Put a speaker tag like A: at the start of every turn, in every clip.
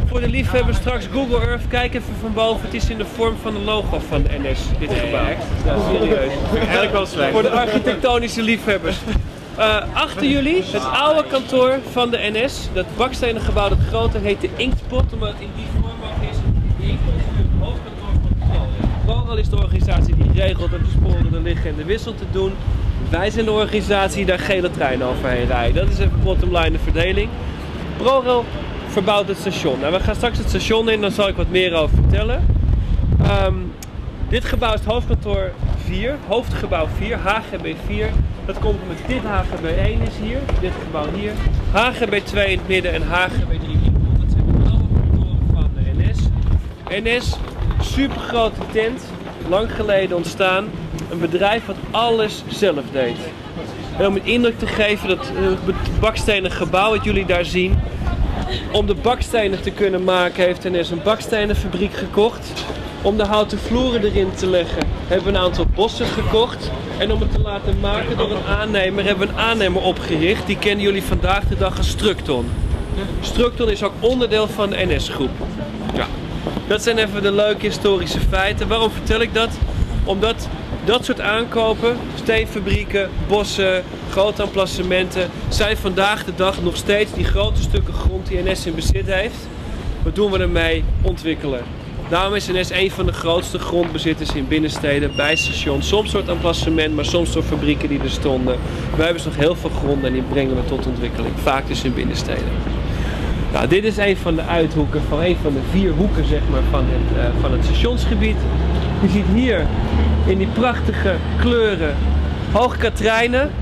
A: Voor de liefhebbers straks Google Earth, kijk even van boven. Het is in de vorm van de logo van de NS, dit gebouw. Ja, serieus.
B: Eigenlijk wel slecht.
A: Voor de architectonische liefhebbers. Achter jullie, het oude kantoor van de NS. Dat bakstenen gebouw, dat grote, heet de Inktpot, omdat het in die vorm ook is. De Inktpot is nu het hoofdkantoor van ProRail. ProRail is de organisatie die regelt om de sporen er liggen en de wissel te doen. Wij zijn de organisatie die daar gele treinen overheen rijden. Dat is even bottom line de verdeling. ProRail verbouwt het station. Nou, we gaan straks het station in, daar zal ik wat meer over vertellen. Dit gebouw is het hoofdkantoor 4, hoofdgebouw 4, HGB 4. Dat komt met dit HGB 1 is hier, dit gebouw hier. HGB 2 in het midden en HGB 3 in. Dat zijn de oude kantoren van de NS. NS, super grote tent, lang geleden ontstaan. Een bedrijf wat alles zelf deed. En om een indruk te geven, dat bakstenen gebouw dat jullie daar zien. Om de bakstenen te kunnen maken heeft NS een bakstenenfabriek gekocht. Om de houten vloeren erin te leggen hebben we een aantal bossen gekocht. En om het te laten maken door een aannemer hebben we een aannemer opgericht. Die kennen jullie vandaag de dag als Structon. Structon is ook onderdeel van de NS-groep. Ja. Dat zijn even de leuke historische feiten. Waarom vertel ik dat? Omdat dat soort aankopen, steenfabrieken, bossen, grote emplacementen, zijn vandaag de dag nog steeds die grote stukken grond die NS in bezit heeft. Wat doen we ermee? Ontwikkelen. Daarom is NS een van de grootste grondbezitters in binnensteden, bij stations. Soms door het emplacement, maar soms door fabrieken die er stonden. Wij hebben dus nog heel veel grond en die brengen we tot ontwikkeling. Vaak dus in binnensteden. Nou, dit is een van de uithoeken van een van de 4 hoeken zeg maar, van het stationsgebied. Je ziet hier in die prachtige kleuren Hoog Catharijne.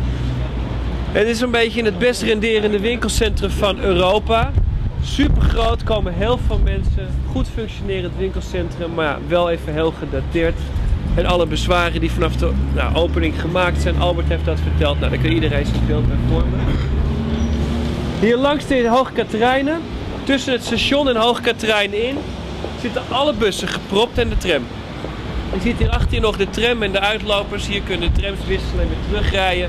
A: Het is een beetje in het best renderende winkelcentrum van Europa. Super groot, komen heel veel mensen. Goed functionerend winkelcentrum, maar ja, wel even heel gedateerd. En alle bezwaren die vanaf de opening gemaakt zijn, Albert heeft dat verteld. Nou, daar kan iedereen zijn beeld bij vormen. Hier langs de Hoog Catharijne, tussen het station en Hoog Catharijne in, zitten alle bussen gepropt en de tram. Je ziet hier achter je nog de tram en de uitlopers. Hier kunnen de trams wisselen en weer terugrijden.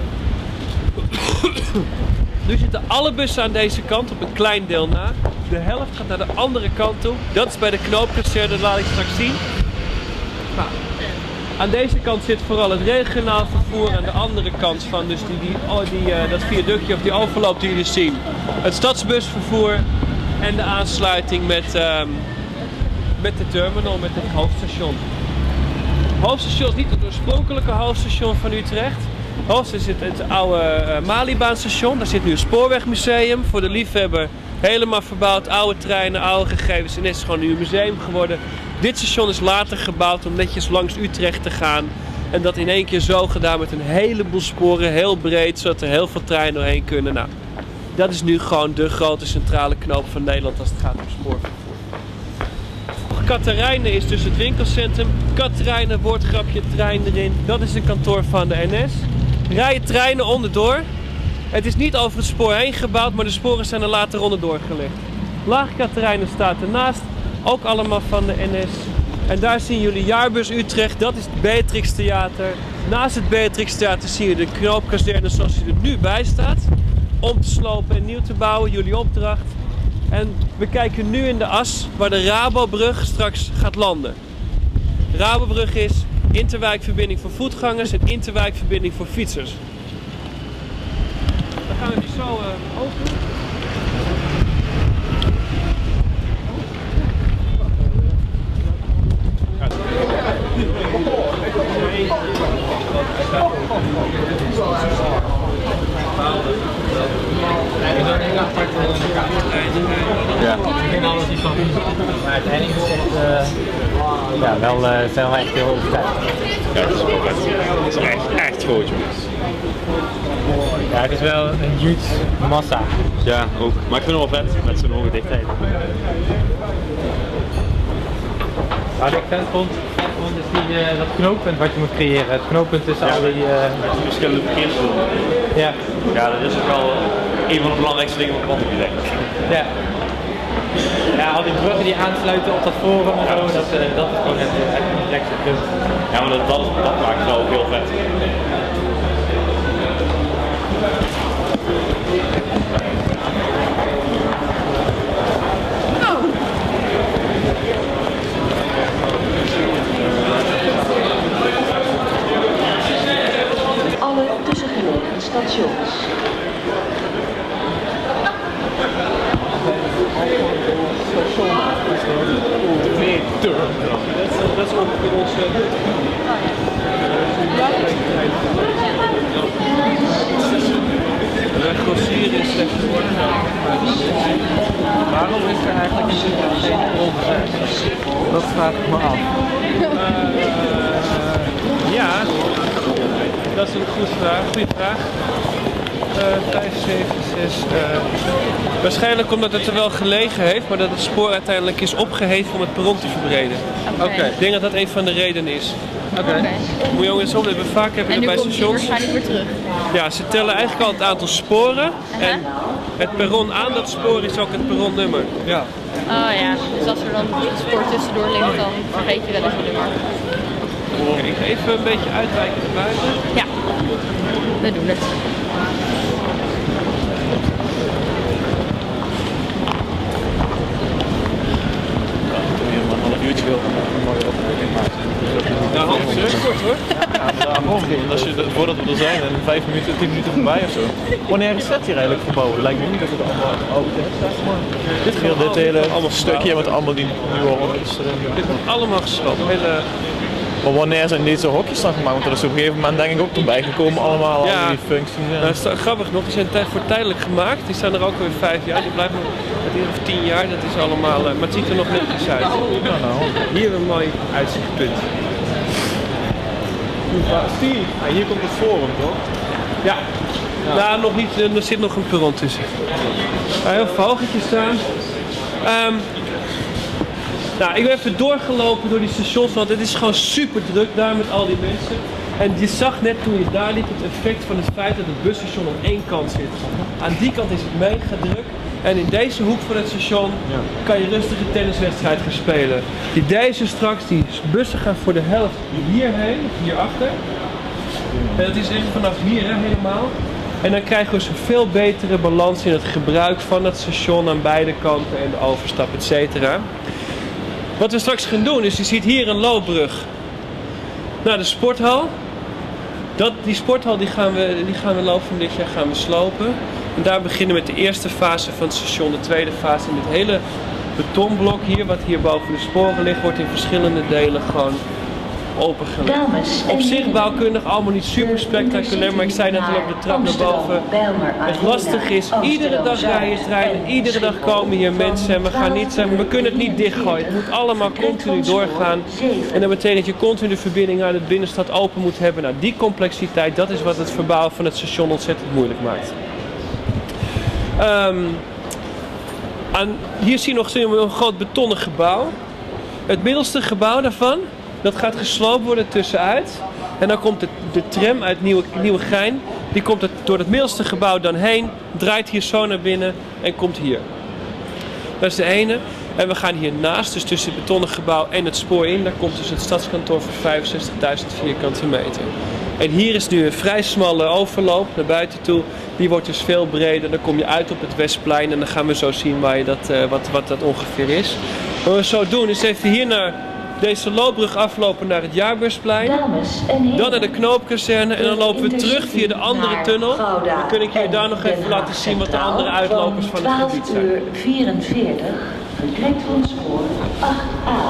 A: Nu zitten alle bussen aan deze kant op een klein deel na. De helft gaat naar de andere kant toe. Dat is bij de knoopkazerne, dat laat ik straks zien. Nou, aan deze kant zit vooral het regionaal vervoer. Aan de andere kant van dus dat viaductje of die overloop die jullie zien. Het stadsbusvervoer en de aansluiting met de terminal, met het hoofdstation. Het hoofdstation is niet het oorspronkelijke hoofdstation van Utrecht. Hoofdstation is het oude Malibaanstation. Daar zit nu een spoorwegmuseum voor de liefhebber. Helemaal verbouwd, oude treinen, oude gegevens. En het is gewoon nu een museum geworden. Dit station is later gebouwd om netjes langs Utrecht te gaan. En dat in één keer zo gedaan met een heleboel sporen, heel breed, zodat er heel veel treinen doorheen kunnen. Nou, dat is nu gewoon de grote centrale knoop van Nederland als het gaat om spoorvervoer. Catharijne is dus het winkelcentrum. Catharijne, woordgrapje, trein erin. Dat is een kantoor van de NS. Rijden treinen onderdoor. Het is niet over het spoor heen gebouwd, maar de sporen zijn er later onderdoor gelegd. Laag Catharijne staat ernaast. Ook allemaal van de NS. En daar zien jullie Jaarbus Utrecht. Dat is het Beatrix Theater. Naast het Beatrix Theater zie je de knoopkazerne zoals die er nu bij staat. Om te slopen en nieuw te bouwen. Jullie opdracht. En we kijken nu in de as waar de Rabobrug straks gaat landen. De Rabobrug is interwijkverbinding voor voetgangers en interwijkverbinding voor fietsers. Dan gaan we die zo openen.
C: Ja. Maar uiteindelijk is het zijn wel echt heel overtuigd.
B: Ja, het is wel vet. Het is echt groot, jongens.
C: Ja, het is wel een huge massa.
B: Ja, ook. Maar ik vind het wel vet met zo'n hoge dichtheid.
C: Wat ik vet vond is dat knooppunt wat je moet creëren. Het knooppunt tussen al die...
B: verschillende verkeerszones.
C: Ja.
B: Ja, dat is ook wel een van de belangrijkste dingen op het pad, denk ik.
C: Ja. Ja, al die bruggen die aansluiten op dat forum en zo, dat is gewoon het complexste punt.
B: Ja, maar dat maakt het wel ook heel vet.
A: dat is ongeveer onze... De grossier is slechts
C: Waarom is er eigenlijk geen grond? Dat vraag ik me af.
A: Ja, dat is een goede vraag. 5, 7, 6. Waarschijnlijk omdat het er wel gelegen heeft, maar dat het spoor uiteindelijk is opgeheven om het perron te verbreden.
D: Oké.
A: Ik denk dat dat een van de redenen is.
D: Oké.
A: Moet je ook eens opletten, vaak hebben
D: En
A: we
D: nu
A: bij
D: komt hij
A: stations.
D: waarschijnlijk weer terug.
A: Ja, ze tellen eigenlijk al het aantal sporen en het perron aan dat spoor is ook het perronnummer. Ja.
D: Oh ja, dus als er dan een spoor tussendoor ligt, dan vergeet je wel eens een nummer.
A: Ik ga even een beetje uitwijken naar buiten.
D: Ja, we doen het.
B: Een half uurtje wil, een mooie opening maken.
A: Nou, half uur is kort hoor.
B: Als je, voordat we er zijn, en 5 minuten, 10 minuten voorbij of zo. Wanneer is dat hier eigenlijk verbouwen? Lijkt me niet dat het allemaal oud is. Dit hele stukje met allemaal die nieuwe hokjes erin.
A: Dit wordt allemaal gesloopt.
B: Maar wanneer zijn deze hokjes dan gemaakt? Want er is op een gegeven moment denk ik ook erbij gekomen allemaal, al die functies.
A: Dat is grappig nog, die zijn voor tijdelijk gemaakt. Die staan er ook weer 5 jaar. Die blijven nog met hier of 10 jaar. Dat is allemaal, maar het ziet er nog netjes uit. Hier een mooi uitzichtpunt.
B: Steve, hier komt het forum toch?
A: Ja. Nou, nog niet. Er zit nog een perron tussen. Heel veel hogertjes staan. Nou, ik ben even doorgelopen door die stations, want het is gewoon super druk daar met al die mensen. En je zag net toen je daar liep het effect van het feit dat het busstation aan één kant zit. Aan die kant is het mega druk. En in deze hoek van het station kan je rustig een tenniswedstrijd gaan spelen. Deze straks, die bussen gaan voor de helft hierheen, hierachter. En dat is echt vanaf hier hè, helemaal. En dan krijgen we dus een veel betere balans in het gebruik van het station aan beide kanten en de overstap, etc. Wat we straks gaan doen is, je ziet hier een loopbrug naar de sporthal. Die sporthal die gaan we loop van dit jaar gaan we slopen. En daar beginnen we met de eerste fase van het station. De tweede fase met het hele betonblok hier, wat hier boven de sporen ligt, wordt in verschillende delen gewoon opengelegd. Op zich bouwkundig allemaal niet super spectaculair, maar ik zei net al op de trap naar boven. Het lastige is, iedere dag rijden treinen, iedere dag komen hier mensen en we kunnen het niet dichtgooien. Het moet allemaal continu doorgaan. En dat betekent dat je continu de verbinding naar de binnenstad open moet hebben. Nou, die complexiteit, dat is wat het verbouwen van het station ontzettend moeilijk maakt. Hier zie je nog een groot betonnen gebouw. Het middelste gebouw daarvan, dat gaat gesloopt worden tussenuit. En dan komt de tram uit Nieuwegein. Die komt door het middelste gebouw dan heen. Draait hier zo naar binnen en komt hier. Dat is de ene. En we gaan hiernaast, dus tussen het betonnen gebouw en het spoor in. Daar komt dus het stadskantoor voor 65.000 vierkante meter. En hier is nu een vrij smalle overloop naar buiten toe. Die wordt dus veel breder. Dan kom je uit op het Westplein en dan gaan we zo zien waar je wat dat ongeveer is. Wat we zo doen is even hier naar deze loopbrug aflopen naar het Jaarbeursplein. Dan naar de Knoopkazerne en dan lopen we terug via de andere tunnel. Dan kun ik je daar nog even laten zien wat de andere uitlopers van het gebied zijn.
E: 44 vertrekt van spoor 8A.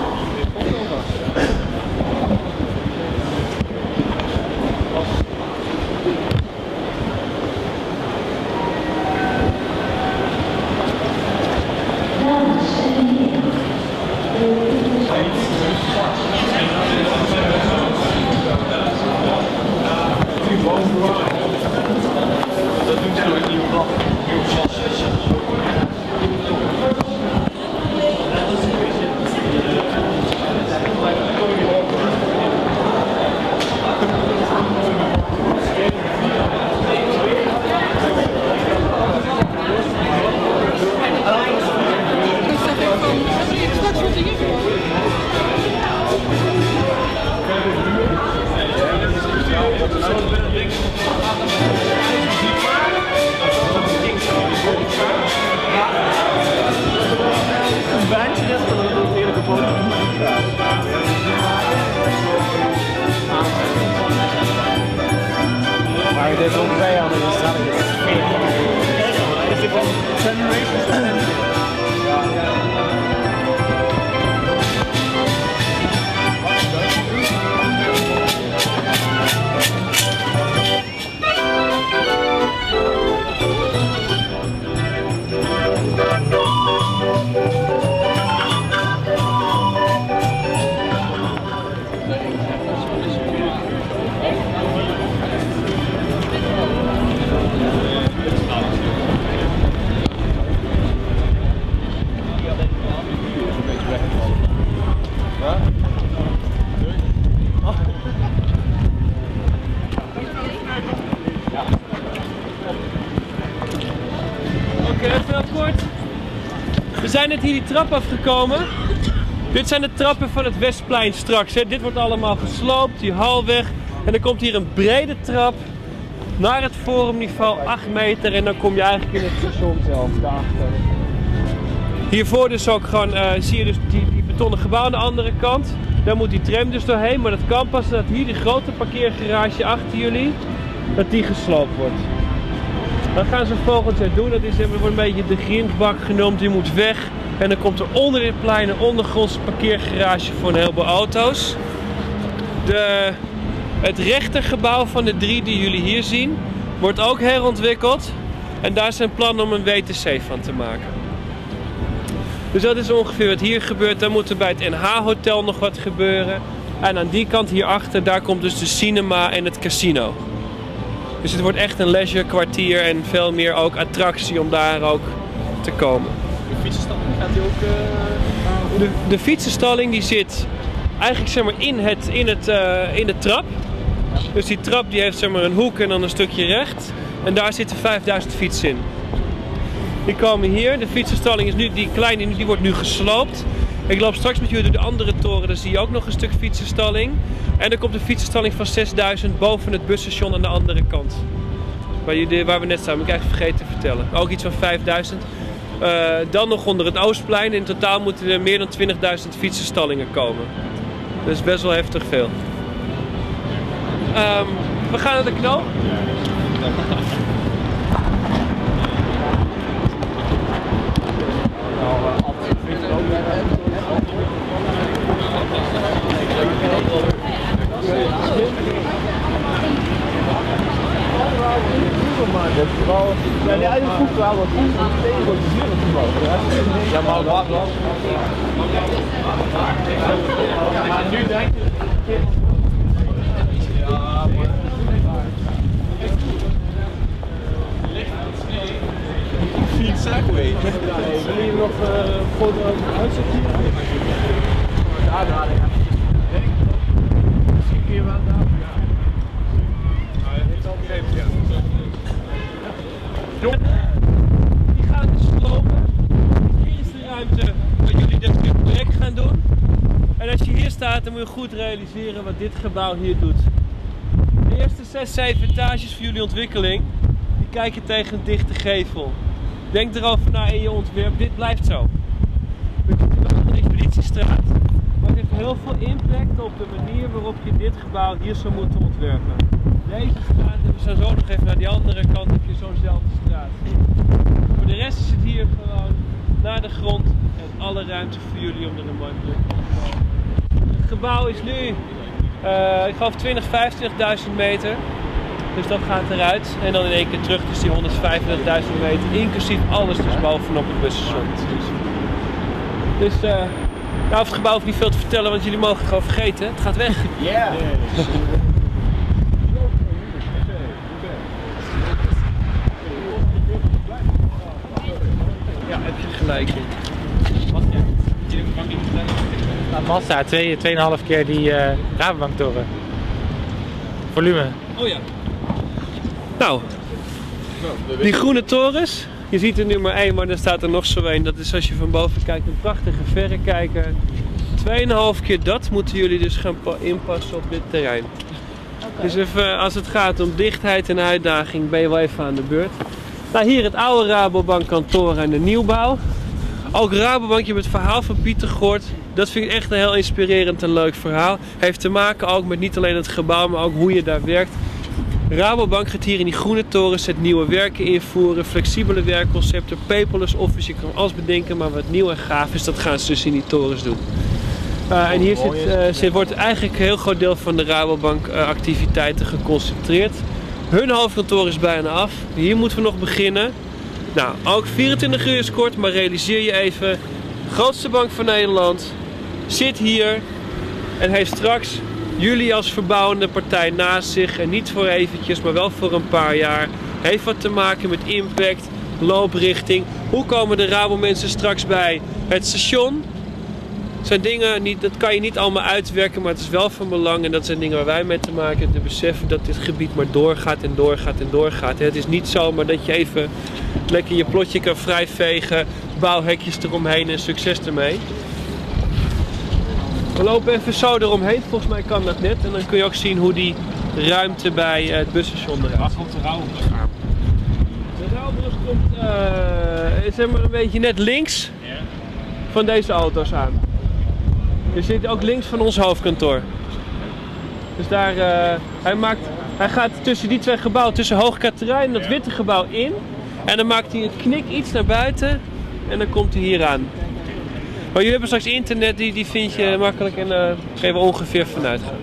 A: hier die trap afgekomen. Dit zijn de trappen van het Westplein straks. Hè. Dit wordt allemaal gesloopt, die hal weg. En dan komt hier een brede trap naar het forumniveau, 8 meter. En dan kom je eigenlijk in het station zelf, daarachter. Hiervoor dus ook gewoon, zie je dus die betonnen gebouw aan de andere kant. Daar moet die tram dus doorheen, maar dat kan pas dat hier die grote parkeergarage achter jullie, dat die gesloopt wordt. Dat gaan ze volgend jaar doen, dat wordt een beetje de grindbak genoemd, die moet weg. En dan komt er onder dit plein een ondergrondse parkeergarage voor een heleboel auto's. Het rechtergebouw van de 3 die jullie hier zien, wordt ook herontwikkeld. En daar zijn plannen om een WTC van te maken. Dus dat is ongeveer wat hier gebeurt. Dan moet er bij het NH Hotel nog wat gebeuren. En aan die kant hierachter, daar komt dus de cinema en het casino. Dus het wordt echt een leisure kwartier en veel meer ook attractie om daar ook te komen.
B: De fietsenstalling gaat die ook...
A: De fietsenstalling die zit eigenlijk zeg maar in de trap. Dus die trap die heeft zeg maar een hoek en dan een stukje recht. En daar zitten 5000 fietsen in. Die komen hier. De fietsenstalling is nu, die kleine, die wordt nu gesloopt. Ik loop straks met jullie door de andere toren, daar zie je ook nog een stuk fietsenstalling. En er komt een fietsenstalling van 6000 boven het busstation aan de andere kant. Waar we net staan, heb ik eigenlijk vergeten te vertellen. Ook iets van 5000. Dan nog onder het Oostplein. In totaal moeten er meer dan 20.000 fietsenstallingen komen. Dat is best wel heftig veel. We gaan naar de knoop.
B: Ja, die eigen voet wel wat goed, want tegen wordt het hier gebouwd. Ja, maar wat dan? Nu denk je... Ja, maar... Fiets Segway. Wil je nog een foto uitzet hier? Daar. Misschien kun je wel daar.
A: Die gaan dus slopen. Hier is de ruimte waar jullie dit project gaan doen. En als je hier staat, dan moet je goed realiseren wat dit gebouw hier doet. De eerste 6, 7 etages voor jullie ontwikkeling, die kijken tegen een dichte gevel. Denk erover na in je ontwerp, dit blijft zo. We zitten wel aan de Expeditiestraat, maar het heeft heel veel impact op de manier waarop je dit gebouw hier zou moeten ontwerpen. Deze straat, en we gaan zo nog even naar die andere kant, heb je zo'nzelfde straat. Voor de rest is het hier gewoon naar de grond en alle ruimte voor jullie om er een mooi plek te maken. Het gebouw is nu, ik geloof 25.000 meter. Dus dat gaat eruit. En dan in één keer terug, dus die 135.000 meter, inclusief alles dus bovenop het busstation. Dus over het gebouw hoef niet veel te vertellen, want jullie mogen het gewoon vergeten. Het gaat weg.
B: Ja. Yeah.
A: Ja, heb je gelijk in.
C: Massa, 2,5 keer die Rabobanktoren. Volume.
A: Oh ja. Nou, die groene torens, je ziet er nu maar 1, maar er staat er nog zo een. Dat is als je van boven kijkt een prachtige verrekijker. 2,5 keer dat moeten jullie dus gaan inpassen op dit terrein. Okay. Dus even, als het gaat om dichtheid en uitdaging, ben je wel even aan de beurt. Nou, hier het oude Rabobank kantoor en de nieuwbouw. Ook Rabobank, je hebt het verhaal van Pieter gehoord. Dat vind ik echt een heel inspirerend en leuk verhaal. Heeft te maken ook met niet alleen het gebouw, maar ook hoe je daar werkt. Rabobank gaat hier in die groene torens het nieuwe werken invoeren, flexibele werkconcepten, paperless office, je kan alles bedenken, maar wat nieuw en gaaf is, dat gaan ze dus in die torens doen. En hier wordt eigenlijk een heel groot deel van de Rabobank activiteiten geconcentreerd. Hun hoofdkantoor is bijna af, hier moeten we nog beginnen. Nou, ook 24 uur is kort, maar realiseer je even, grootste bank van Nederland zit hier en heeft straks jullie als verbouwende partij naast zich en niet voor eventjes, maar wel voor een paar jaar. Heeft wat te maken met impact, looprichting. Hoe komen de Rabomensen straks bij het station? Dat zijn dingen, dat kan je niet allemaal uitwerken, maar het is wel van belang. En dat zijn dingen waar wij mee te maken hebben. Te beseffen dat dit gebied maar doorgaat en doorgaat en doorgaat. Het is niet zomaar dat je even lekker je plotje kan vrijvegen, bouwhekjes eromheen en succes ermee. We lopen even zo eromheen, volgens mij kan dat net. En dan kun je ook zien hoe die ruimte bij het busstation eruit.
C: Waar komt de rouwbus aan?
A: De rouwbus komt zeg maar een beetje net links van deze auto's aan. Je zit ook links van ons hoofdkantoor. Dus daar, hij gaat tussen die twee gebouwen, tussen Hoog Katerijn en dat witte gebouw in. En dan maakt hij een knik iets naar buiten en dan komt hij hier aan. Maar jullie hebben straks internet, die vind je makkelijk en daar kun je er ongeveer vanuit gaan.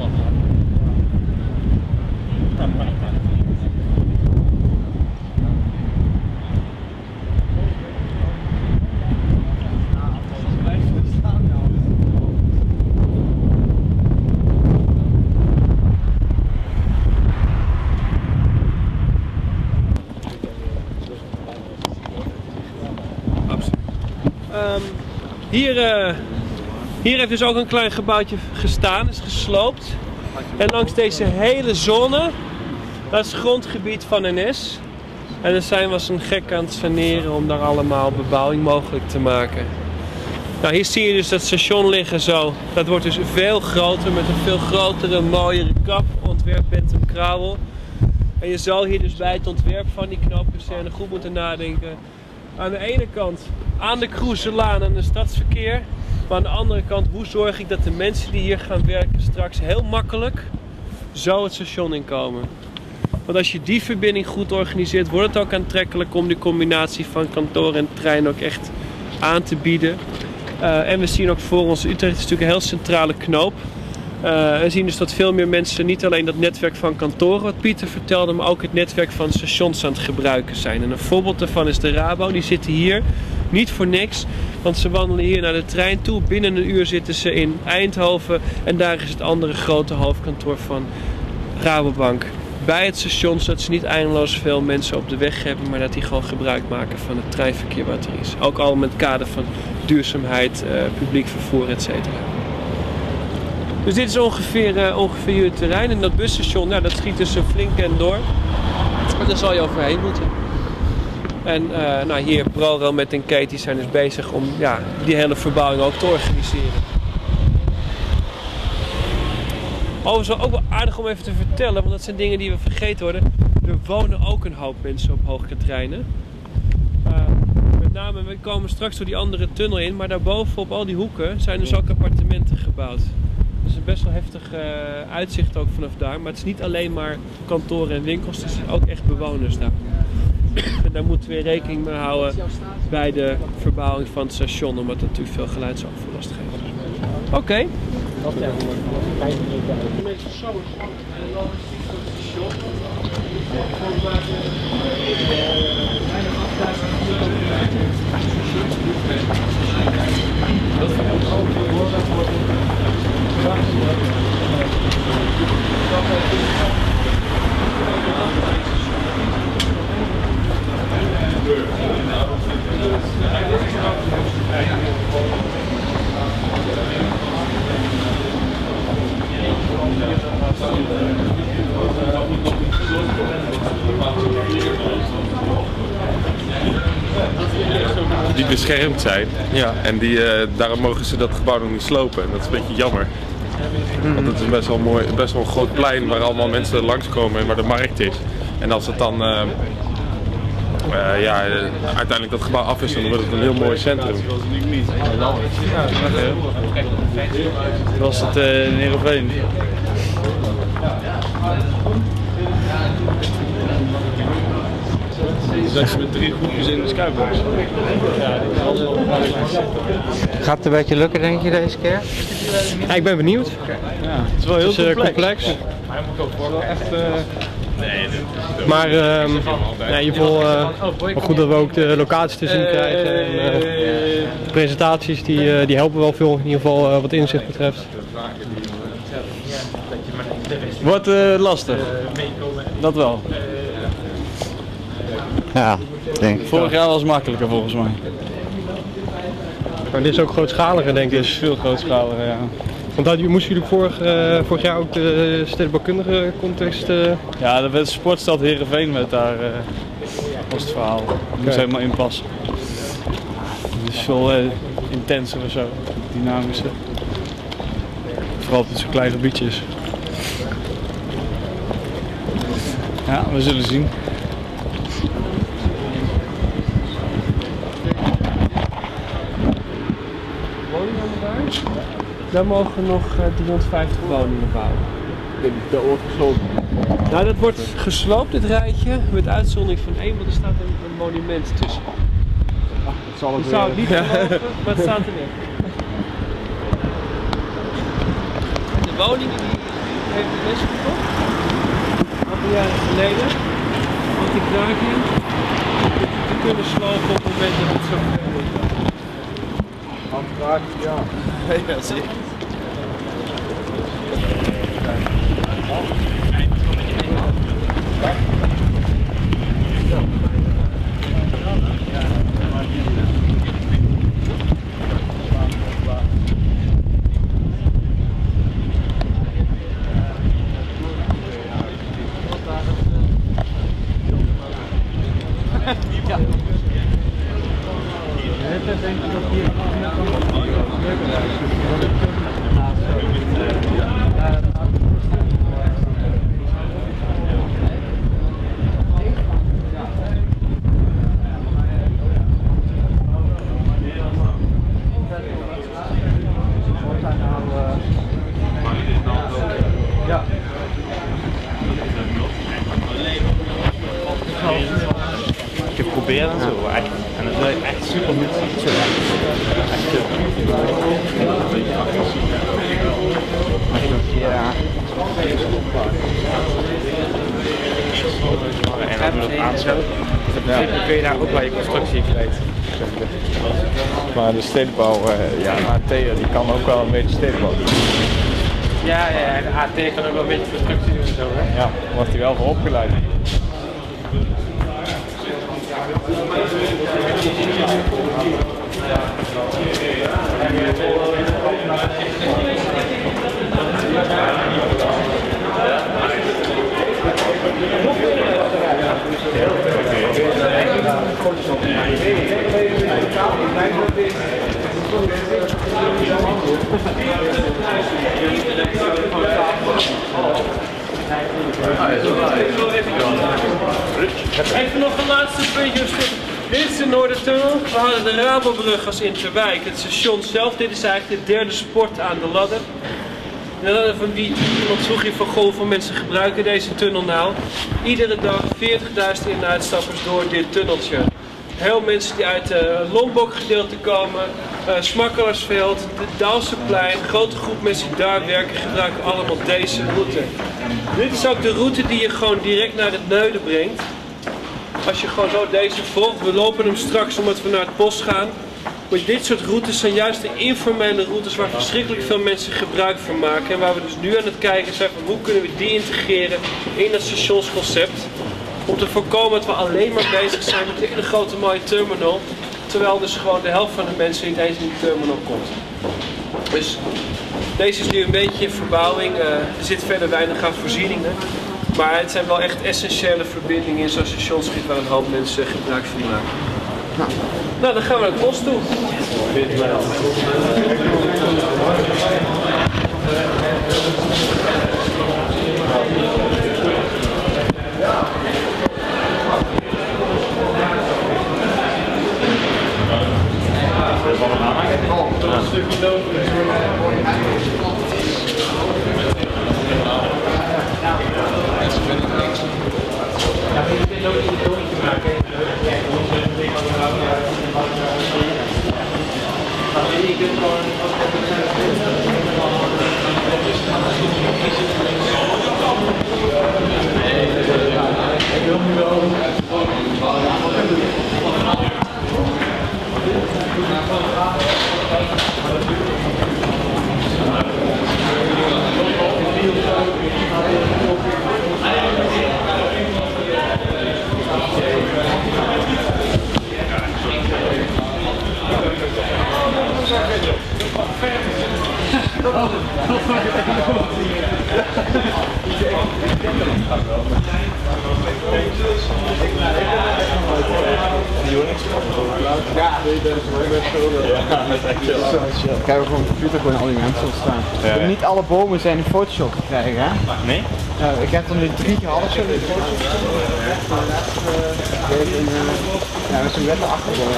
A: Hier heeft dus ook een klein gebouwtje gestaan, is gesloopt. En langs deze hele zone, dat is grondgebied van NS. En dan zijn we als een gek aan het saneren om daar allemaal bebouwing mogelijk te maken. Nou, hier zie je dus dat station liggen zo. Dat wordt dus veel groter met een veel grotere, mooiere kap. Ontwerp Bentham Crowell. En je zal hier dus bij het ontwerp van die knoopkazerne goed moeten nadenken. Aan de ene kant aan de Kroeselaan en het stadsverkeer. Maar aan de andere kant, hoe zorg ik dat de mensen die hier gaan werken straks heel makkelijk zo het station inkomen. Want als je die verbinding goed organiseert, wordt het ook aantrekkelijk om die combinatie van kantoor en trein ook echt aan te bieden. En we zien ook voor ons, Utrecht is natuurlijk een heel centrale knoop. We zien dus dat veel meer mensen niet alleen dat netwerk van kantoren, wat Pieter vertelde, maar ook het netwerk van stations aan het gebruiken zijn. En een voorbeeld daarvan is de Rabo, die zitten hier niet voor niks, want ze wandelen hier naar de trein toe. Binnen een uur zitten ze in Eindhoven en daar is het andere grote hoofdkantoor van Rabobank. Bij het station, zodat ze niet eindeloos veel mensen op de weg hebben, maar dat die gewoon gebruik maken van het treinverkeer wat er is. Ook al met het kader van duurzaamheid, publiek vervoer, etc. Dus dit is ongeveer hier het terrein. En dat busstation, nou, dat schiet dus flink en door. Maar daar zal je overheen moeten. En nou, hier ProRail met een Katie zijn dus bezig om die hele verbouwing ook te organiseren. Overigens ook wel aardig om even te vertellen, want dat zijn dingen die we vergeten worden. Er wonen ook een hoop mensen op Hoog Katerijnen. Met name, we komen straks door die andere tunnel in, maar daarboven op al die hoeken zijn dus ook appartementen gebouwd. Dus een best wel heftig uitzicht ook vanaf daar. Maar het is niet alleen maar kantoren en winkels, er zijn ook echt bewoners daar. En daar moeten we rekening mee houden bij de verbouwing van het station, omdat het natuurlijk veel geluidsoverlast geeft. Oké.
F: Die beschermd zijn.
B: Ja.
F: En daarom mogen ze dat gebouw nog niet slopen. En dat is een beetje jammer. Want het is best wel een groot plein waar allemaal mensen langskomen en waar de markt is. En als het dan uiteindelijk dat gebouw af is, dan wordt het een heel mooi centrum.
B: Was het in Heerenveen?
F: Zijn ze met 3 groepjes in de Skybox.
G: Gaat het een beetje lukken, denk je, deze keer?
B: Ja, ik ben benieuwd.
G: Ja,
B: het is wel heel complex. Maar in ieder geval wel goed dat we ook de locaties te zien krijgen. En, de presentaties die helpen wel veel, in ieder geval wat inzicht betreft. Wordt lastig. Dat wel.
G: Ja, denk ik.
B: Vorig jaar was het makkelijker volgens mij. Maar dit is ook grootschaliger, denk ik. Dit is veel grootschaliger, ja. Want moesten jullie vorig jaar ook de stedenbouwkundige context... Ja, de sportstad Heerenveen met daar was het verhaal. Dat moest helemaal inpassen. het is veel intenser of zo, dynamischer. Vooral op zo'n klein gebiedjes. Ja, we zullen zien.
A: Woningen daar? Daar mogen nog 350 woningen bouwen.
B: Dat wordt gesloten.
A: Nou, dat wordt gesloopt, dit rijtje, met uitzondering van één, want er staat een monument tussen.
B: Dat zal
A: Je
B: het
A: zou het niet geloven, maar het staat er net. De woningen die heeft de les gekocht, een aantal jaren geleden, want ik draag in te kunnen slopen op het moment dat het zo ver wordt.
B: Handkraak, ja. Ja, zeker. Ik heb geprobeerd en zo, en het is echt super goed. Ja. En dan doe je dat aanzetten. Dan kun je daar ook wel je constructie kwijt. Maar de stedenbouw, ja, de AT die kan ook wel een beetje stedenbouw doen.
C: Ja, de AT kan ook wel een beetje constructie doen en zo, hè?
B: Ja, daar wordt hij wel voor opgeleid.
A: Even nog een laatste puntje. Dit is de Noordertunnel. We hadden de Rabobrug als Interwijk. Het station zelf, dit is eigenlijk de derde sport aan de ladder. En dan van wie iemand vroeg je van hoeveel mensen gebruiken deze tunnel nou. Iedere dag 40.000 in- en uitstappers door dit tunneltje. Heel mensen die uit het Lombok gedeelte komen, Smakkelersveld, de Daalseplein, een grote groep mensen die daar werken gebruiken allemaal deze route. Dit is ook de route die je gewoon direct naar het Neuden brengt. Als je gewoon zo deze volgt, we lopen hem straks omdat we naar het bos gaan. Maar dit soort routes zijn juist de informele routes waar verschrikkelijk veel mensen gebruik van maken. En waar we dus nu aan het kijken zijn van hoe kunnen we die integreren in het stationsconcept. Om te voorkomen dat we alleen maar bezig zijn met een hele grote mooie terminal. Terwijl dus gewoon de helft van de mensen niet eens in die terminal komt. Dus deze is nu een beetje in verbouwing. Er zit verder weinig aan voorzieningen. Maar het zijn wel echt essentiële verbindingen in zo'n stationsgebied waar een hoop mensen gebruik van maken. Nou, dan gaan we naar het bos toe.
G: Kijk, gewoon een computer gewoon al die mensen staan.
B: Ja.
G: Niet alle bomen zijn in Photoshop te krijgen, hè?
B: Nee?
G: Ik heb er nu 3 gehad of zo in Photoshop. Ja, met zo'n wette achtergrond.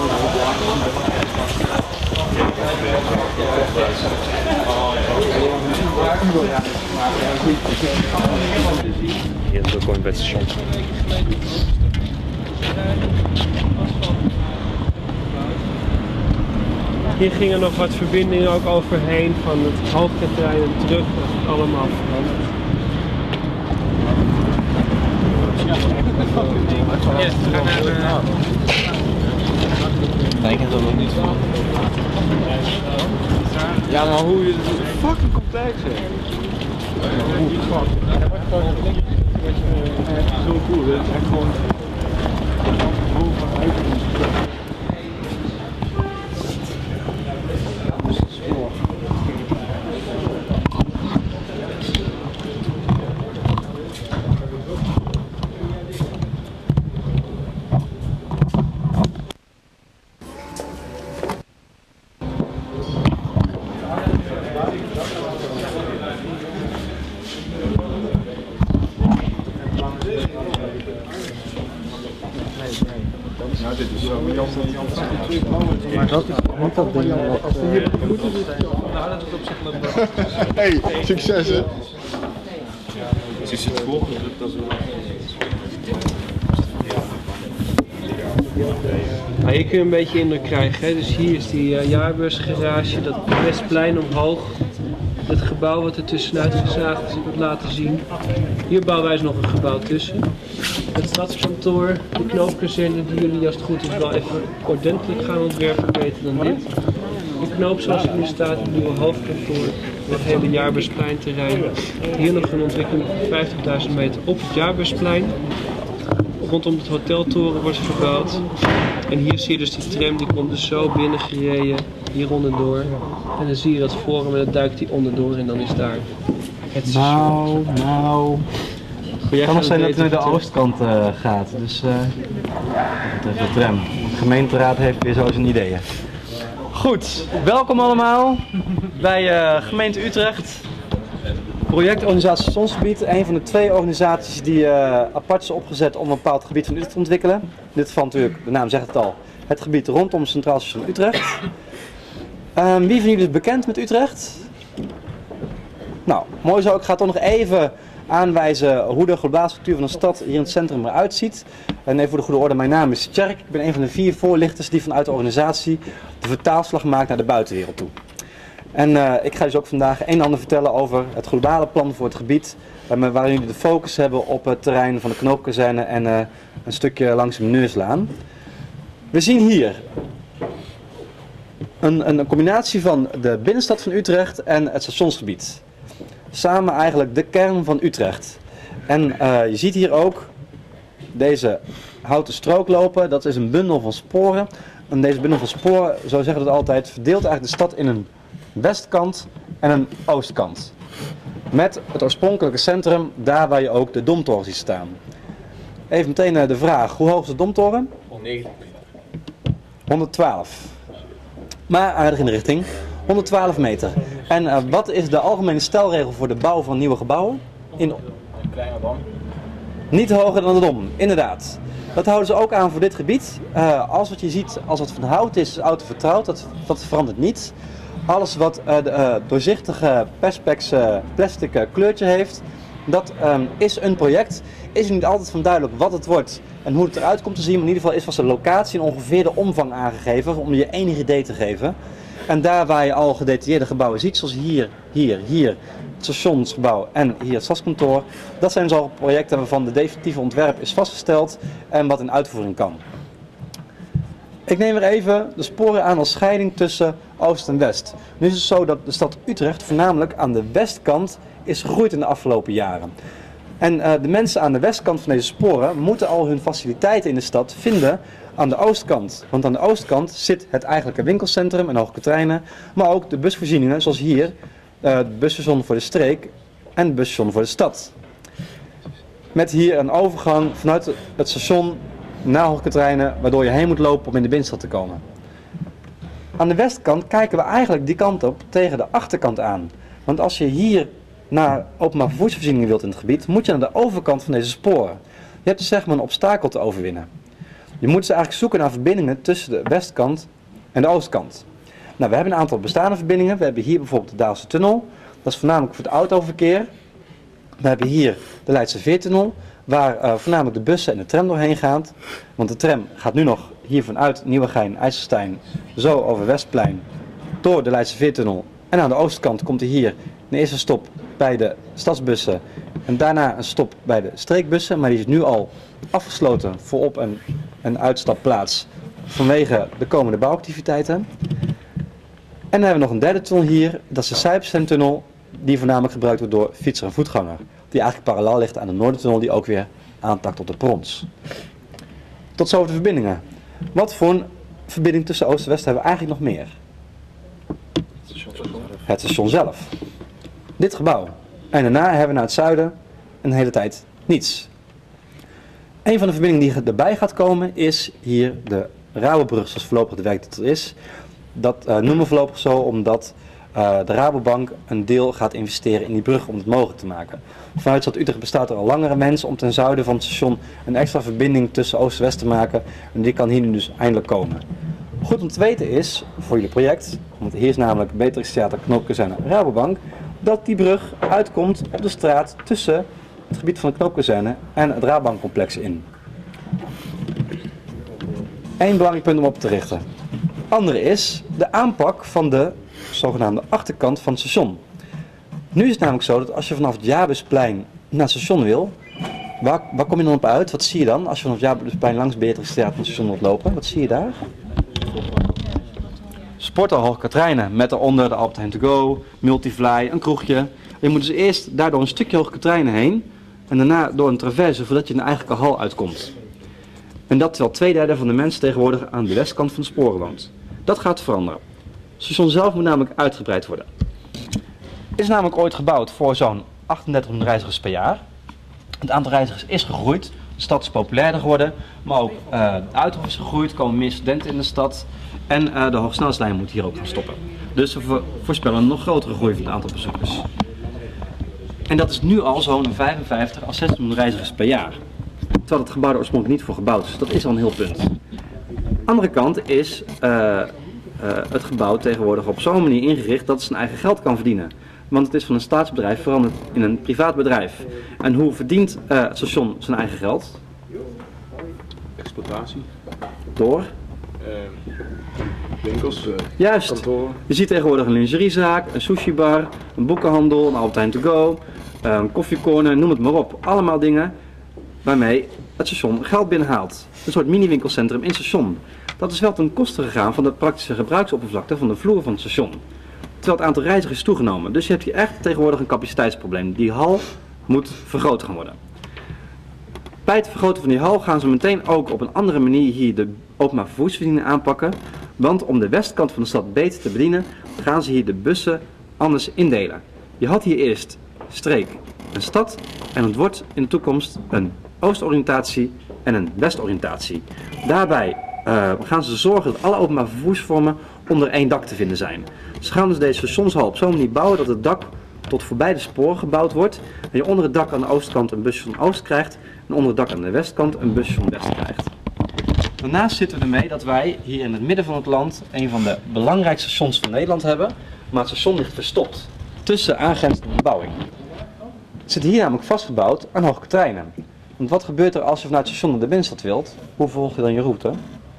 A: Hier is ook gewoon bij het station. Hier gingen nog wat verbindingen ook overheen van het hoogteterrein en terug. Dat is allemaal veranderd. Ja, we gaan naar
B: Ik heb dat nog niet van.
G: Ja, maar hoe je het is fucking complex is. Zo cool, dit is echt gewoon. Maar dat is niet dat ding wat...
H: Hey, succes hè!
A: Nou, hier kun je een beetje indruk krijgen. Hè? Dus hier is die jaarbeursgarage, dat Westplein omhoog. Het gebouw wat er tussenuit gezaagd is, ik wil het laten zien. Hier bouwen wij nog een gebouw tussen. Het stadskantoor, de knoopkazerne die jullie als het goed is wel even ordentelijk gaan ontwerpen, beter dan dit. De knoop zoals het nu staat, het nieuwe hoofdkantoor, het hele Jaarbeursplein-terrein. Hier nog een ontwikkeling van 50.000 meter op het Jaarbeursplein. Rondom het hoteltoren wordt verbouwd. En hier zie je dus die tram, die komt dus zo binnen gereden, hier onderdoor. En dan zie je dat forum en dan duikt die onderdoor en dan is daar het station.
G: Nou. Het kan nog zijn dat het naar de oostkant gaat, dus de tram. De gemeenteraad heeft weer zo zijn ideeën. Goed, welkom allemaal bij gemeente Utrecht. Projectorganisatie Stationsgebied, een van de 2 organisaties die apart is opgezet om een bepaald gebied van Utrecht te ontwikkelen. In dit geval natuurlijk, de naam zegt het al, het gebied rondom het Centraal Station Utrecht. Wie van jullie is bekend met Utrecht? Nou, mooi zo. Ik ga toch nog even aanwijzen hoe de globale structuur van een stad hier in het centrum eruit ziet. En even voor de goede orde, mijn naam is Tjerk. Ik ben een van de 4 voorlichters die vanuit de organisatie de vertaalslag maakt naar de buitenwereld toe. En ik ga dus ook vandaag een en ander vertellen over het globale plan voor het gebied, waarin jullie de focus hebben op het terrein van de knoopkazerne en een stukje langs de Meneurslaan. We zien hier een combinatie van de binnenstad van Utrecht en het stationsgebied. Samen eigenlijk de kern van Utrecht. En je ziet hier ook deze houten strook lopen, dat is een bundel van sporen. En deze bundel van sporen, zo zeggen we het altijd, verdeelt eigenlijk de stad in een westkant en een oostkant. Met het oorspronkelijke centrum, daar waar je ook de Domtoren ziet staan. Even meteen de vraag, hoe hoog is de Domtoren? 112. Maar aardig in de richting. 112 meter. En wat is de algemene stelregel voor de bouw van nieuwe gebouwen? Een kleine dom. Niet hoger dan de Dom, inderdaad. Dat houden ze ook aan voor dit gebied. Als wat je ziet, als het van hout is oud vertrouwd, dat verandert niet. Alles wat doorzichtige perspex plastic kleurtje heeft, dat is een project. Is er niet altijd van duidelijk wat het wordt en hoe het eruit komt te zien, maar in ieder geval is vast de locatie en ongeveer de omvang aangegeven om je enig idee te geven. En daar waar je al gedetailleerde gebouwen ziet, zoals hier het stationsgebouw en hier het stadskantoor, dat zijn zo projecten waarvan de definitieve ontwerp is vastgesteld en wat in uitvoering kan. Ik neem er even de sporen aan als scheiding tussen oost en west. Nu is het zo dat de stad Utrecht voornamelijk aan de westkant is gegroeid in de afgelopen jaren. En de mensen aan de westkant van deze sporen moeten al hun faciliteiten in de stad vinden aan de oostkant. Want aan de oostkant zit het eigenlijke winkelcentrum en hoge treinen, maar ook de busvoorzieningen zoals hier, het busstation voor de streek en het busstation voor de stad. Met hier een overgang vanuit het station naar Hoge Katerijnen, waardoor je heen moet lopen om in de binnenstad te komen. Aan de westkant kijken we eigenlijk die kant op tegen de achterkant aan. Want als je hier naar openbaar vervoersvoorzieningen wilt in het gebied, moet je naar de overkant van deze sporen. Je hebt dus zeg maar een obstakel te overwinnen. Je moet dus eigenlijk zoeken naar verbindingen tussen de westkant en de oostkant. Nou, we hebben een aantal bestaande verbindingen. We hebben hier bijvoorbeeld de Daalse Tunnel. Dat is voornamelijk voor het autoverkeer. We hebben hier de Leidse Veertunnel, waar voornamelijk de bussen en de tram doorheen gaan. Want de tram gaat nu nog hier vanuit Nieuwegein, IJsselstein, zo over Westplein, door de Leidse Veertunnel. En aan de oostkant komt hij hier een eerste stop bij de stadsbussen en daarna een stop bij de streekbussen. Maar die is nu al afgesloten voor op- en uitstapplaats vanwege de komende bouwactiviteiten. En dan hebben we nog een derde tunnel hier, dat is de Sijpsteen-tunnel, die voornamelijk gebruikt wordt door fietser en voetganger. Die eigenlijk parallel ligt aan de Noordertunnel, die ook weer aantakt op de Prons. Tot zover de verbindingen. Wat voor een verbinding tussen oost en west hebben we eigenlijk nog meer? Het station zelf. Dit gebouw. En daarna hebben we naar het zuiden een hele tijd niets. Een van de verbindingen die erbij gaat komen is hier de Rabobrug, zoals voorlopig de werktitel is. Dat noemen we voorlopig zo omdat de Rabobank een deel gaat investeren in die brug om het mogelijk te maken. Vanuit Stad Utrecht bestaat er al langere wens om ten zuiden van het station een extra verbinding tussen oost en west te maken. En die kan hier nu dus eindelijk komen. Goed om te weten is, voor jullie project, want hier is namelijk Beatrix Theater, Knoopkazerne, Rabobank, dat die brug uitkomt op de straat tussen het gebied van de Knoopkazerne en het Rabobankcomplex in. Eén belangrijk punt om op te richten. Andere is de aanpak van de zogenaamde achterkant van het station. Nu is het namelijk zo dat als je vanaf het Jabusplein naar het station wil, waar kom je dan op uit? Wat zie je dan als je vanaf het Jabusplein langs Beatrix Theater naar het station wilt lopen? Wat zie je daar? Sporthal Hoge Katerijnen met daaronder de Albert Heijn To Go, Multifly, een kroegje. Je moet dus eerst daardoor een stukje Hoge Katerijnen heen en daarna door een traverse voordat je in de eigenlijke hal uitkomt. En dat terwijl 2/3 van de mensen tegenwoordig aan de westkant van de sporen woont. Dat gaat veranderen. Het station zelf moet namelijk uitgebreid worden. Het is namelijk ooit gebouwd voor zo'n 3800 reizigers per jaar. Het aantal reizigers is gegroeid, de stad is populairder geworden, maar ook de uithof is gegroeid, er komen meer studenten in de stad en de hoogsnelheidslijn moet hier ook gaan stoppen. Dus we voorspellen een nog grotere groei van het aantal bezoekers. En dat is nu al zo'n 55 à 600 reizigers per jaar. Terwijl het gebouw er oorspronkelijk niet voor gebouwd is. Dat is al een heel punt. Andere kant is het gebouw tegenwoordig op zo'n manier ingericht dat het zijn eigen geld kan verdienen. Want het is van een staatsbedrijf veranderd in een privaat bedrijf. En hoe verdient het station zijn eigen geld?
F: Exploitatie.
G: Door?
F: Winkels,
G: Juist.
F: kantoren.
G: Je ziet tegenwoordig een lingeriezaak, een sushibar, een boekenhandel, een Albert Heijn To Go, een koffiecorner, noem het maar op. Allemaal dingen waarmee het station geld binnenhaalt. Een soort mini-winkelcentrum in het station. Dat is wel ten koste gegaan van de praktische gebruiksoppervlakte van de vloer van het station. Terwijl het aantal reizigers is toegenomen. Dus je hebt hier echt tegenwoordig een capaciteitsprobleem. Die hal moet vergroot gaan worden. Bij het vergroten van die hal gaan ze meteen ook op een andere manier hier de openbaar vervoersvoorzieningen aanpakken. Want om de westkant van de stad beter te bedienen, gaan ze hier de bussen anders indelen. Je had hier eerst streek en stad en het wordt in de toekomst een oostoriëntatie en een westoriëntatie. Daarbij gaan ze zorgen dat alle openbaar vervoersvormen onder één dak te vinden zijn. Ze gaan dus deze stationshal op zo'n manier bouwen dat het dak tot voorbij de sporen gebouwd wordt. En je onder het dak aan de oostkant een busje van oost krijgt en onder het dak aan de westkant een busje van west krijgt. Daarnaast zitten we ermee dat wij hier in het midden van het land een van de belangrijkste stations van Nederland hebben. Maar het station ligt verstopt tussen aangrenzende bebouwing. Het zit hier namelijk vastgebouwd aan Hoge Katerijnen. Want wat gebeurt er als je vanuit het station naar de binnenstad wilt? Hoe volg je dan je route?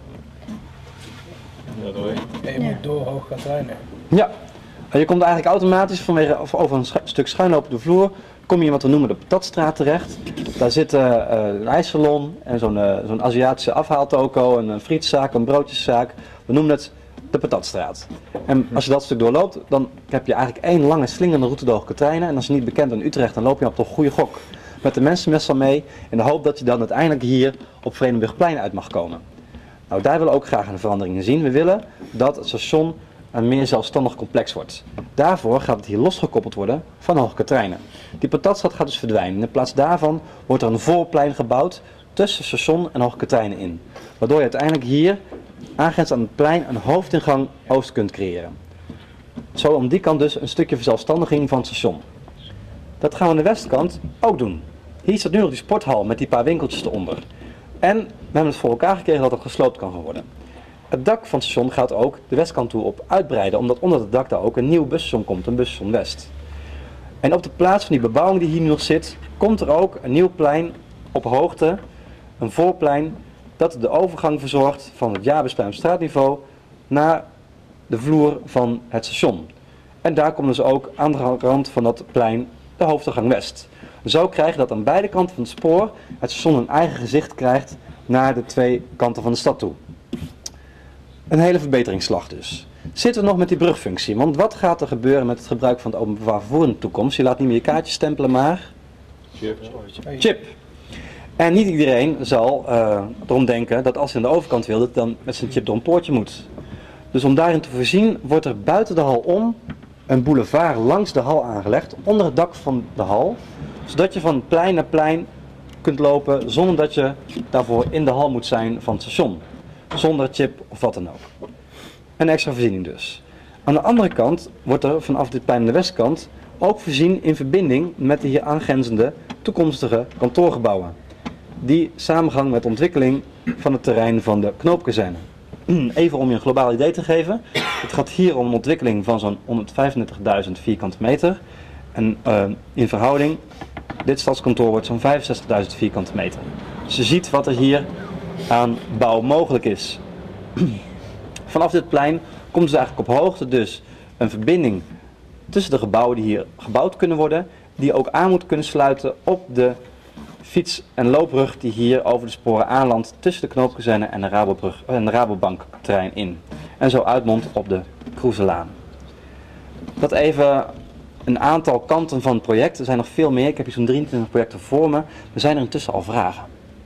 I: Je moet door Hoge Katerijnen.
G: Ja, je komt eigenlijk automatisch vanwege of over een stuk schuinlopende vloer, kom je in wat we noemen de Patatstraat terecht. Daar zit een ijssalon en zo'n Aziatische afhaaltoko, een frietzaak, een broodjeszaak. We noemen het de Patatstraat. En als je dat stuk doorloopt, dan heb je eigenlijk één lange slingerende route door Hoge Katerijnen. En als je niet bekend bent in Utrecht, dan loop je op toch goede gok. Met de mensen meestal mee in de hoop dat je dan uiteindelijk hier op Vredenburgplein uit mag komen. Nou, daar willen we ook graag een verandering in zien. We willen dat het station een meer zelfstandig complex wordt. Daarvoor gaat het hier losgekoppeld worden van Hoge Katerijnen. Die Patatstraat gaat dus verdwijnen. In plaats daarvan wordt er een voorplein gebouwd tussen station en Hoge Katerijnen in. Waardoor je uiteindelijk hier, aangrenzend aan het plein, een hoofdingang oost kunt creëren. Zo om die kant dus een stukje verzelfstandiging van het station. Dat gaan we aan de westkant ook doen. Hier staat nu nog die sporthal met die paar winkeltjes eronder. En we hebben het voor elkaar gekregen dat het gesloopt kan worden. Het dak van het station gaat ook de westkant toe op uitbreiden, omdat onder het dak daar ook een nieuw busstation komt, een busstation West. En op de plaats van die bebouwing die hier nu nog zit, komt er ook een nieuw plein op hoogte, een voorplein, dat de overgang verzorgt van het Jabesplein op straatniveau naar de vloer van het station. En daar komt dus ook aan de rand van dat plein de hoofdingang West. Zo krijg je dat aan beide kanten van het spoor het station een eigen gezicht krijgt naar de twee kanten van de stad toe. Een hele verbeteringsslag dus. Zitten we nog met die brugfunctie, want wat gaat er gebeuren met het gebruik van het openbaar vervoer in de toekomst? Je laat niet meer je kaartje stempelen, maar chip. En niet iedereen zal erom denken dat als hij aan de overkant wil, dat dan met zijn chip door een poortje moet. Dus om daarin te voorzien wordt er buiten de hal om een boulevard langs de hal aangelegd, onder het dak van de hal, zodat je van plein naar plein kunt lopen zonder dat je daarvoor in de hal moet zijn van het station. Zonder chip of wat dan ook. Een extra voorziening dus. Aan de andere kant wordt er vanaf dit plein aan de westkant ook voorzien in verbinding met de hier aangrenzende toekomstige kantoorgebouwen. Die samengaan met de ontwikkeling van het terrein van de knoopkazerne. Even om je een globaal idee te geven. Het gaat hier om een ontwikkeling van zo'n 135.000 vierkante meter. En in verhouding, dit stadskantoor wordt zo'n 65.000 vierkante meter. Dus je ziet wat er hier aan bouw mogelijk is. Vanaf dit plein komt dus eigenlijk op hoogte dus een verbinding tussen de gebouwen die hier gebouwd kunnen worden, die ook aan moet kunnen sluiten op de fiets- en loopbrug die hier over de sporen aanlandt tussen de knoopkazerne en de Rabobankterrein in. En zo uitmondt op de Kroeselaan. Dat even een aantal kanten van het project. Er zijn nog veel meer. Ik heb hier zo'n 23 projecten voor me. Er zijn er intussen al vragen.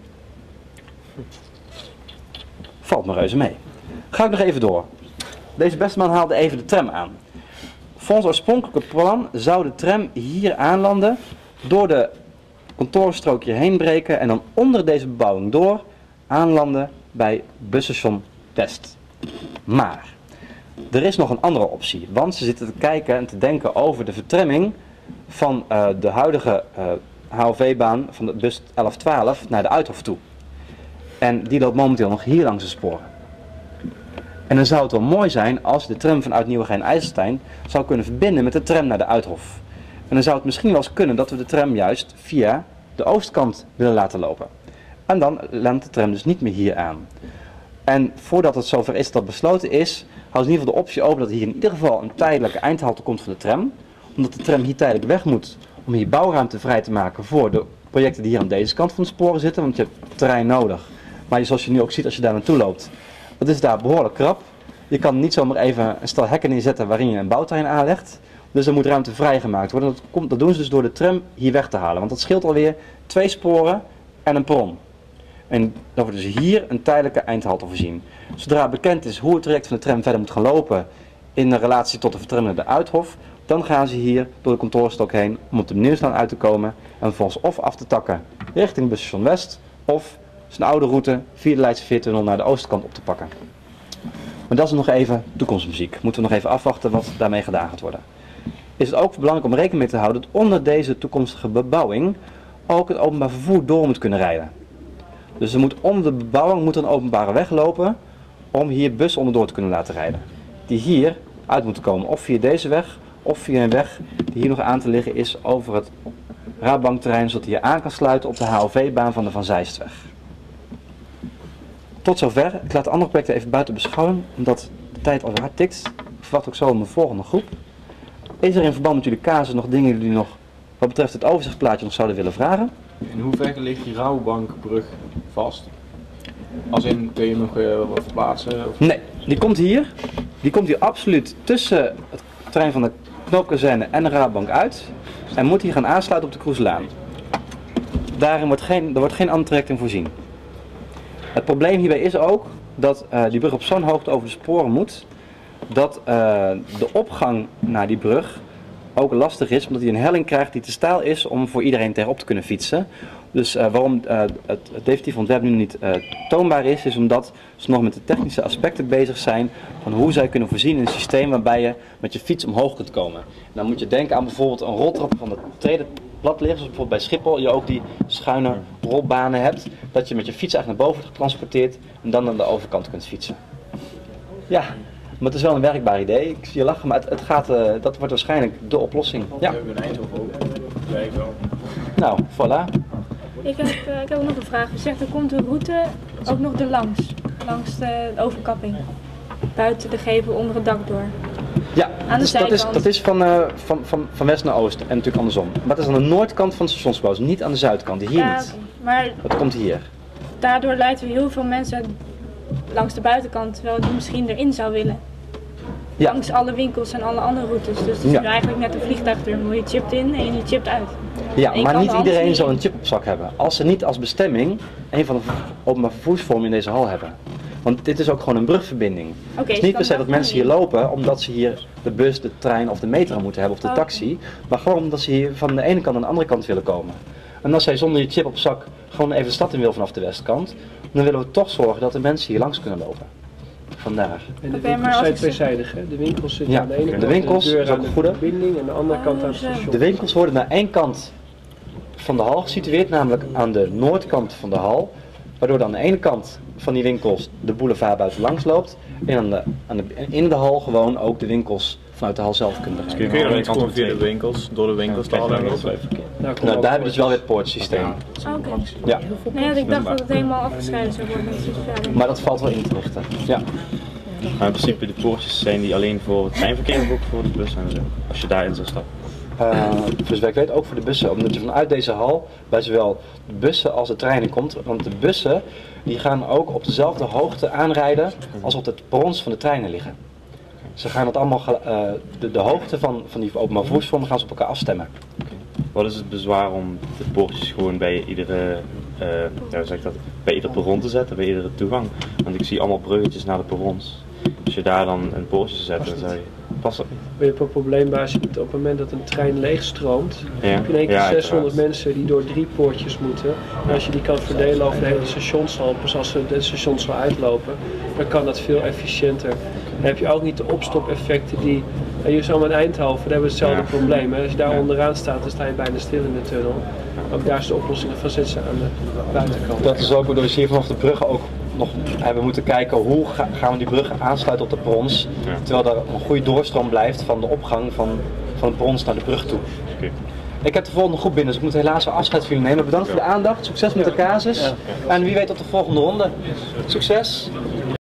G: Valt me reuze mee. Ga ik nog even door. Deze beste man haalde even de tram aan. Volgens oorspronkelijke plan zou de tram hier aanlanden, door de kantoorstrookje heen breken en dan onder deze bebouwing door aanlanden bij busstation West. Maar er is nog een andere optie, want ze zitten te kijken en te denken over de vertremming van de huidige HOV-baan van de bus 1112 naar de Uithof toe. En die loopt momenteel nog hier langs de sporen. En dan zou het wel mooi zijn als de tram vanuit Nieuwegein-IJsselstein zou kunnen verbinden met de tram naar de Uithof. En dan zou het misschien wel eens kunnen dat we de tram juist via de oostkant willen laten lopen. En dan landt de tram dus niet meer hier aan. En voordat het zover is dat dat besloten is, houdt in ieder geval de optie open dat hier in ieder geval een tijdelijke eindhalte komt van de tram. Omdat de tram hier tijdelijk weg moet om hier bouwruimte vrij te maken voor de projecten die hier aan deze kant van de sporen zitten. Want je hebt terrein nodig. Maar zoals je nu ook ziet als je daar naartoe loopt, dat is daar behoorlijk krap. Je kan niet zomaar even een stel hekken neerzetten waarin je een bouwterrein aanlegt. Dus er moet ruimte vrijgemaakt worden. Dat doen ze dus door de tram hier weg te halen. Want dat scheelt alweer 2 sporen en een perron. En dan wordt dus hier een tijdelijke eindhalte voorzien. Zodra bekend is hoe het traject van de tram verder moet gaan lopen in relatie tot de vertremming naar de Uithof, dan gaan ze hier door de kantoorstok heen om op de Nieuwslaan uit te komen en vervolgens of af te takken richting busstation West of zijn oude route via de Leidse Veertunnel naar de oostkant op te pakken. Maar dat is nog even toekomstmuziek. Moeten we nog even afwachten wat daarmee gedaan gaat worden. Is het ook belangrijk om rekening mee te houden dat onder deze toekomstige bebouwing ook het openbaar vervoer door moet kunnen rijden. Dus er moet onder de bebouwing een openbare weg lopen om hier bussen onderdoor te kunnen laten rijden. Die hier uit moeten komen, of via deze weg, of via een weg die hier nog aan te liggen is over het Rabobankterrein, zodat hij hier aan kan sluiten op de HOV-baan van de Van Zijstweg. Tot zover. Ik laat de andere projecten even buiten beschouwen, omdat de tijd alweer hard tikt. Ik verwacht ook zo een volgende groep. Is er in verband met jullie casus nog dingen die jullie nog, wat betreft het overzichtsplaatje, nog zouden willen vragen?
B: In hoeverre ligt die Rabobankbrug vast? Als in, kun je nog wat verplaatsen? Of?
G: Nee, die komt hier. Die komt hier absoluut tussen het terrein van de knoopkazerne en de Rabobank uit. En moet hier gaan aansluiten op de Kroeselaan. Daarin wordt geen aantrekking voorzien. Het probleem hierbij is ook dat die brug op zo'n hoogte over de sporen moet, dat de opgang naar die brug ook lastig is, omdat hij een helling krijgt die te steil is om voor iedereen tegenop te kunnen fietsen. Dus waarom het definitief ontwerp nu niet toonbaar is omdat ze nog met de technische aspecten bezig zijn van hoe zij kunnen voorzien in een systeem waarbij je met je fiets omhoog kunt komen. En dan moet je denken aan bijvoorbeeld een roltrap van het tweede plat liggen, zoals bijvoorbeeld bij Schiphol je ook die schuine rolbanen hebt, dat je met je fiets eigenlijk naar boven getransporteerd en dan aan de overkant kunt fietsen. Ja, maar het is wel een werkbaar idee. Ik zie je lachen, maar het gaat, dat wordt waarschijnlijk de oplossing. Ja.
I: We hebben een Eindhoven ook. Werkt wel.
G: Nou, voilà.
J: Ik heb ook nog een vraag. U zegt er komt een route ook nog erlangs, langs de overkapping. Buiten de gevel, onder het dak door.
G: Ja,
J: aan de zijkant.
G: Dat is van west naar oost en natuurlijk andersom. Maar het is aan de noordkant van de stationsgebouw, dus niet aan de zuidkant, hier
J: ja,
G: niet.
J: Maar
G: dat komt hier.
J: Daardoor leiden we heel veel mensen langs de buitenkant, terwijl die misschien erin zou willen. Ja. Langs alle winkels en alle andere routes. Dus het is nu eigenlijk net een vliegtuigterminal. Je chipt in en je chipt uit.
G: Ja, maar niet iedereen zal een chip op zak hebben. Als ze niet als bestemming een van de openbaar vervoersvormen in deze hal hebben. Want dit is ook gewoon een brugverbinding. Het is niet per se dat mensen hier lopen omdat ze hier de bus, de trein of de metro moeten hebben of de taxi. Maar gewoon omdat ze hier van de ene kant naar de andere kant willen komen. En als zij zonder je chip op zak gewoon even de stad in wil vanaf de westkant, dan willen we toch zorgen dat de mensen hier langs kunnen lopen. Vandaar.
A: En de winkels zijn tweezijdig, hè? De winkels zitten aan de ene kant,
G: de winkels,
A: de deur aan
G: is ook
A: de
G: goede
A: verbinding en aan de andere kant aan het station.
G: De winkels worden naar één kant van de hal gesitueerd, namelijk aan de noordkant van de hal. Waardoor dan aan de ene kant van die winkels de boulevard buiten langs loopt. En in de hal gewoon ook de winkels vanuit de hal zelf kunnen rijden.
B: Kun je dan gewoon via de winkels, door de winkels te halen?
G: Nou, daar hebben we dus wel weer het poortsysteem.
J: Oké.
G: Ja.
J: Nee, ik dacht dat het helemaal afgescheiden zou worden.
G: Maar dat valt wel in te richten. Ja.
K: Maar in principe de poortjes zijn die alleen voor het treinverkeer of ook voor de bus en zo, als je daarin zou stappen?
G: Dus ik weet ook voor de bussen, omdat je vanuit deze hal bij zowel de bussen als de treinen komt. Want de bussen die gaan ook op dezelfde hoogte aanrijden als op de perrons van de treinen liggen. Ze gaan het allemaal, de hoogte van die openbaar vervoersvormen gaan ze op elkaar afstemmen.
K: Okay. Wat is het bezwaar om de poortjes gewoon bij iedere, bij ieder perron te zetten, bij iedere toegang? Want ik zie allemaal bruggetjes naar de perrons. Als je daar dan een poortje zet, dan zou je... Past dat niet?
A: Je hebt een probleem als je op het moment dat een trein leegstroomt, heb je in één keer 600 mensen die door 3 poortjes moeten. En als je die kan verdelen over de hele stationshal, pas als ze de stationshal uitlopen, dan kan dat veel efficiënter. Dan heb je ook niet de opstopeffecten die... En je zou in Eindhoven, daar hebben we hetzelfde probleem. Hè? Als je daar onderaan staat, dan sta je bijna stil in de tunnel. Ook daar is de oplossing van zetten aan de buitenkant.
G: Dat is ook waardoor je hier vanaf de bruggen ook nog hebben moeten kijken hoe gaan we die bruggen aansluiten op de perrons. Terwijl er een goede doorstroom blijft van de opgang van de perrons naar de brug toe.
K: Okay.
G: Ik heb de volgende groep binnen, dus ik moet helaas wel afscheid van jullie nemen. Bedankt voor de aandacht, succes met de casus. En wie weet tot de volgende ronde. Succes!